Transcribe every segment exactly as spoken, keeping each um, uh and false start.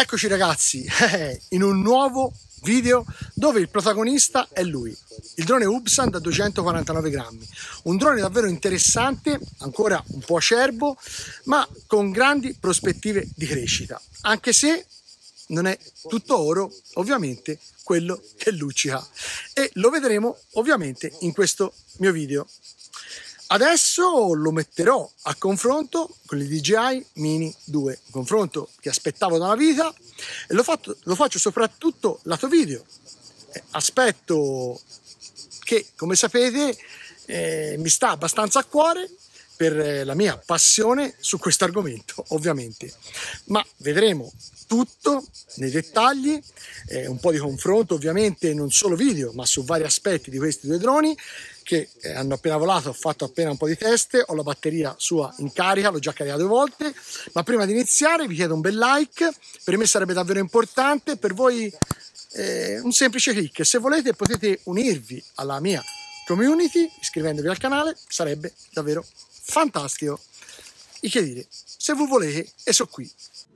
Eccoci ragazzi, in un nuovo video dove il protagonista è lui, il drone UBSAN da duecentoquarantanove grammi, un drone davvero interessante, ancora un po' acerbo, ma con grandi prospettive di crescita, anche se non è tutto oro, ovviamente, quello che luccica, e lo vedremo ovviamente in questo mio video. Adesso lo metterò a confronto con il D J I Mini due, un confronto che aspettavo da una vita e lo, fatto, lo faccio soprattutto lato video. Eh, aspetto che, come sapete, eh, mi sta abbastanza a cuore per la mia passione su questo argomento, ovviamente. Ma vedremo tutto nei dettagli, eh, un po' di confronto ovviamente non solo video, ma su vari aspetti di questi due droni che eh, hanno appena volato. Ho fatto appena un po' di test, ho la batteria sua in carica, l'ho già caricata due volte, ma prima di iniziare vi chiedo un bel like, per me sarebbe davvero importante, per voi eh, un semplice click. Se volete potete unirvi alla mia community iscrivendovi al canale, sarebbe davvero fantastico. E che dire, se voi volete e so qui.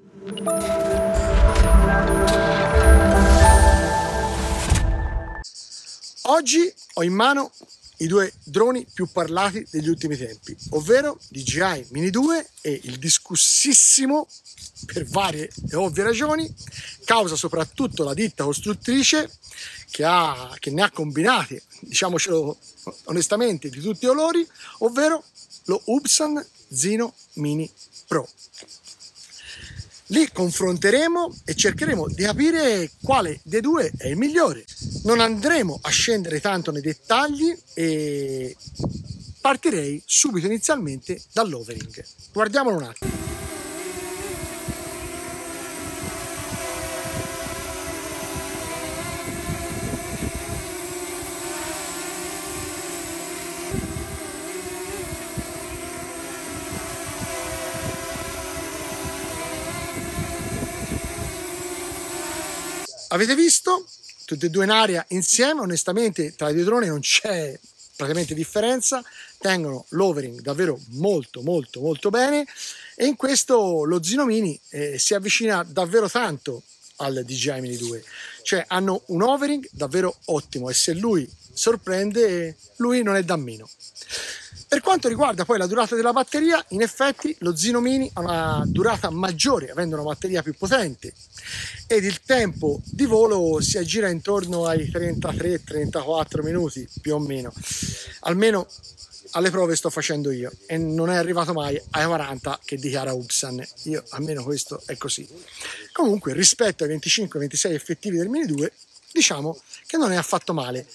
Oggi ho in mano i due droni più parlati degli ultimi tempi, ovvero D J I Mini due e il discussissimo, per varie e ovvie ragioni, causa soprattutto la ditta costruttrice che, ha, che ne ha combinati, diciamocelo onestamente, di tutti i colori, ovvero lo UBSAN Zino Mini Pro. Li confronteremo e cercheremo di capire quale dei due è il migliore. Non andremo a scendere tanto nei dettagli e partirei subito inizialmente dall'overing. Guardiamolo un attimo. Avete visto? Tutti e due in aria insieme, onestamente tra i due droni non c'è praticamente differenza, tengono l'overing davvero molto molto molto bene e in questo lo Zino Mini eh, si avvicina davvero tanto al D J I Mini due, cioè hanno un overing davvero ottimo e se lui sorprende, lui non è da meno. Per quanto riguarda poi la durata della batteria, in effetti lo Zino Mini ha una durata maggiore, avendo una batteria più potente, ed il tempo di volo si aggira intorno ai trentatré trentaquattro minuti più o meno, almeno alle prove sto facendo io, e non è arrivato mai ai quaranta che dichiara UBSAN. Io almeno questo è così. Comunque rispetto ai venticinque ventisei effettivi del Mini due, diciamo che non è affatto male,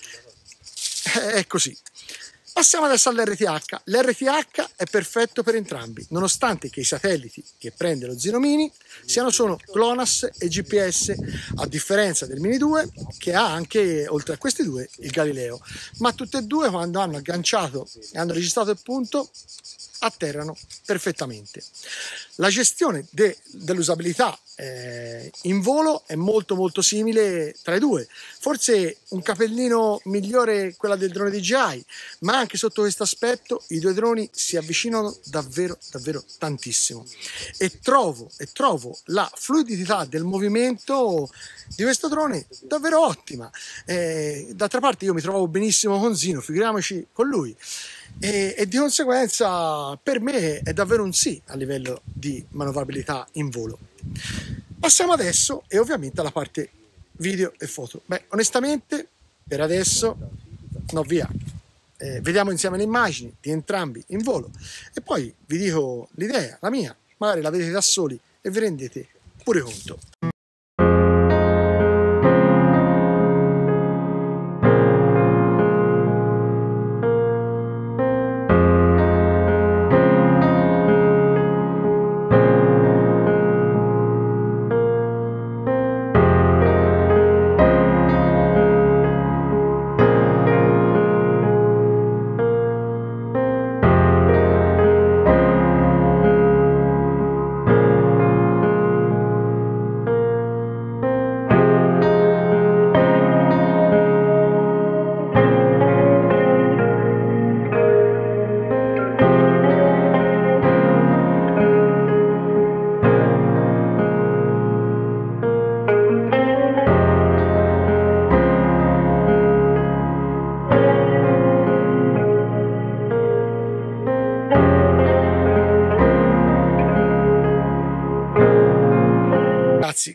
è così. Passiamo adesso all'R T H. L'R T H è perfetto per entrambi, nonostante che i satelliti che prende lo Zino Mini siano solo GLONASS e G P S, a differenza del Mini due che ha anche, oltre a questi due, il Galileo. Ma tutte e due, quando hanno agganciato e hanno registrato il punto, atterrano perfettamente. La gestione de, dell'usabilità eh, in volo è molto molto simile tra i due, forse un capellino migliore quella del drone D J I, ma anche sotto questo aspetto i due droni si avvicinano davvero davvero tantissimo e trovo, e trovo la fluidità del movimento di questo drone davvero ottima. Eh, d'altra parte io mi trovavo benissimo con Zino, figuriamoci con lui. E, e di conseguenza per me è davvero un sì a livello di manovrabilità in volo. Passiamo adesso e ovviamente alla parte video e foto. Beh, onestamente per adesso no, via, eh, vediamo insieme le immagini di entrambi in volo e poi vi dico l'idea, la mia, magari la vedete da soli e vi rendete pure conto.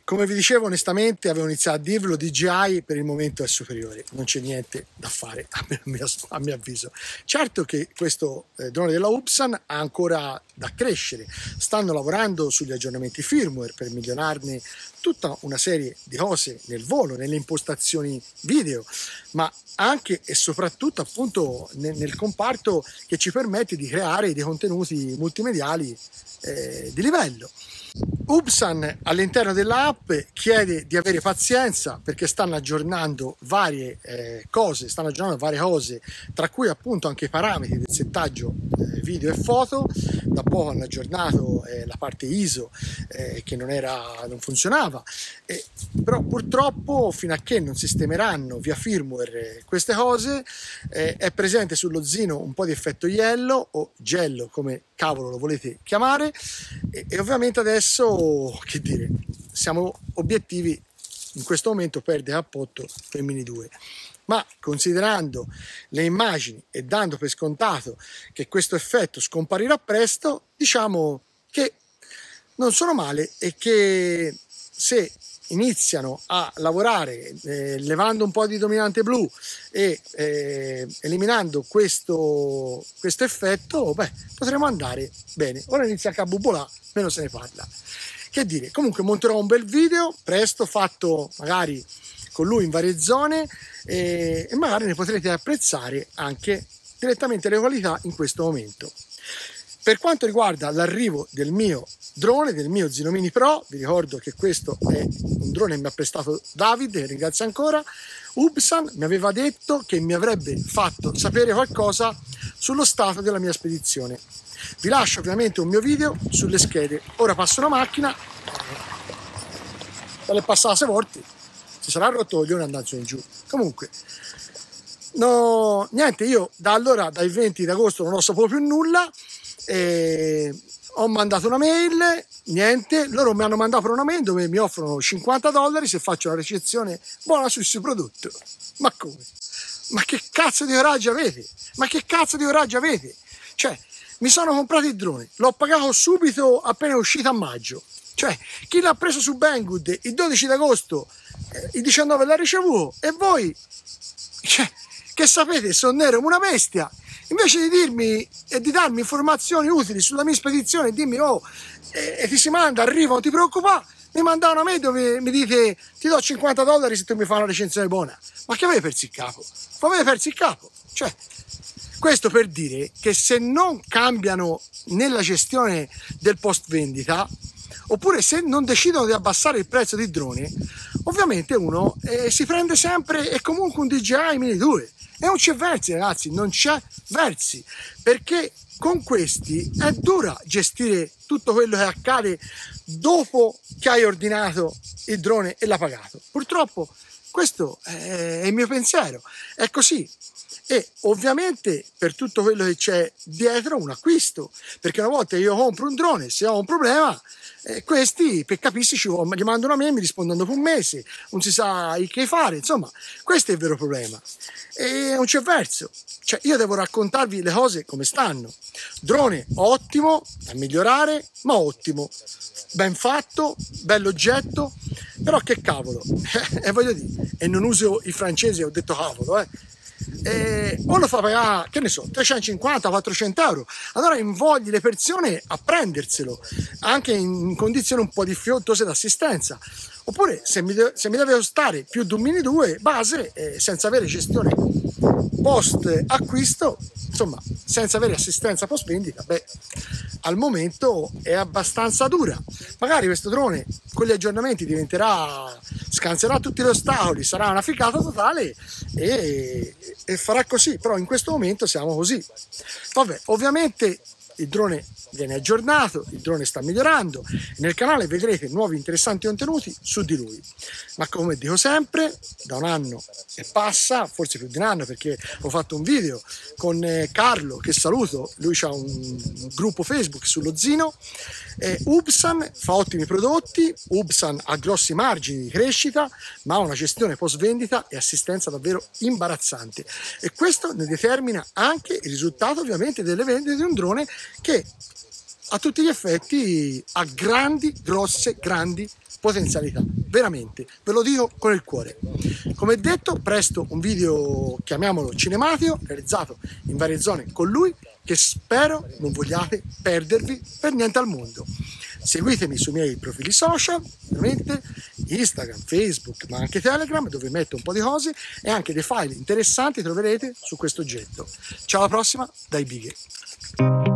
come vi dicevo, onestamente avevo iniziato a dirvelo, D J I per il momento è superiore, non c'è niente da fare a mio, a mio avviso. Certo che questo eh, drone della Upsan ha ancora da crescere, stanno lavorando sugli aggiornamenti firmware per migliorarne tutta una serie di cose nel volo, nelle impostazioni video, ma anche e soprattutto appunto nel, nel comparto che ci permette di creare dei contenuti multimediali eh, di livello. Upsan all'interno dell'app chiede di avere pazienza perché stanno aggiornando varie eh, cose, stanno aggiornando varie cose, tra cui appunto anche i parametri del settaggio eh, video e foto. Da poco hanno aggiornato eh, la parte I S O eh, che non, era, non funzionava, eh, però purtroppo fino a che non sistemeranno via firmware eh, queste cose eh, è presente sullo Zino un po' di effetto yellow o gello come cavolo lo volete chiamare, e, e ovviamente adesso, che dire, siamo obiettivi in questo momento perde cappotto per Mini due, ma considerando le immagini e dando per scontato che questo effetto scomparirà presto, diciamo che non sono male e che se iniziano a lavorare eh, levando un po' di dominante blu e eh, eliminando questo, questo effetto, beh, potremo andare bene. Ora inizia a cabubolà, meno se ne parla. Che dire, comunque monterò un bel video presto fatto magari con lui in varie zone e, e magari ne potrete apprezzare anche direttamente le qualità in questo momento. Per quanto riguarda l'arrivo del mio drone, del mio Zino Mini Pro, vi ricordo che questo è un drone che mi ha prestato Davide, che ringrazio ancora. Upsan mi aveva detto che mi avrebbe fatto sapere qualcosa sullo stato della mia spedizione. Vi lascio ovviamente un mio video sulle schede. Ora passo una macchina, dalle passate volte si sarà rotto il coglione andando in giù. Comunque, no, niente, io da allora, dal venti d'agosto, non ho saputo più nulla. E ho mandato una mail, niente, loro mi hanno mandato una mail dove mi offrono cinquanta dollari se faccio una recensione buona sul suo prodotto. Ma come? Ma che cazzo di coraggio avete? Ma che cazzo di coraggio avete? Cioè, mi sono comprato il drone, l'ho pagato subito appena è uscito a maggio. Cioè, chi l'ha preso su Banggood il dodici d'agosto, eh, il diciannove l'ha ricevuto, e voi, cioè, che sapete, sono nero come una bestia. Invece di dirmi e di darmi informazioni utili sulla mia spedizione e dirmi oh, e, e ti si manda, arriva, non ti preoccupare, mi manda una mail dove mi dite ti do cinquanta dollari se tu mi fai una recensione buona. Ma che avete perso il capo? Ma avete perso il capo? Cioè, questo per dire che se non cambiano nella gestione del post vendita, oppure se non decidono di abbassare il prezzo di droni, ovviamente uno eh, si prende sempre e comunque un D J I Mini due. E non c'è versi, ragazzi, non c'è versi, perché con questi è dura gestire tutto quello che accade dopo che hai ordinato il drone e l'ha pagato. Purtroppo questo è il mio pensiero, è così. E ovviamente per tutto quello che c'è dietro un acquisto, perché una volta io compro un drone, se ho un problema, eh, questi per capirsi ci gli mando una mail, mi rispondono dopo un mese, non si sa che fare, insomma questo è il vero problema e non c'è verso. Cioè, io devo raccontarvi le cose come stanno. Drone ottimo, da migliorare, ma ottimo, ben fatto, bell'oggetto, però che cavolo, e voglio dire, e non uso il francese, ho detto cavolo, eh. Eh, o lo fa pagare, che ne so, trecentocinquanta quattrocento euro, allora invogli le persone a prenderselo anche in condizioni un po' difficoltose d'assistenza. Oppure se mi, de- se mi deve costare più di un Mini due base eh, senza avere gestione post acquisto, insomma senza avere assistenza post vendita, beh, al momento è abbastanza dura. Magari questo drone con gli aggiornamenti diventerà, scanserà tutti gli ostacoli, sarà una figata totale e, e farà così, però in questo momento siamo così. Vabbè, ovviamente il drone viene aggiornato, il drone sta migliorando, nel canale vedrete nuovi interessanti contenuti su di lui, ma come dico sempre, da un anno e passa, forse più di un anno, perché ho fatto un video con Carlo, che saluto, lui ha un gruppo Facebook sullo Zino. eh, Upsan fa ottimi prodotti, Upsan ha grossi margini di crescita, ma ha una gestione post vendita e assistenza davvero imbarazzante, e questo ne determina anche il risultato ovviamente delle vendite di un drone che a tutti gli effetti ha grandi, grosse, grandi potenzialità, veramente, ve lo dico con il cuore. Come detto, presto un video, chiamiamolo cinematico, realizzato in varie zone con lui, che spero non vogliate perdervi per niente al mondo. Seguitemi sui miei profili social, ovviamente Instagram, Facebook, ma anche Telegram, dove metto un po' di cose e anche dei file interessanti troverete su questo oggetto. Ciao, alla prossima dai Bighe.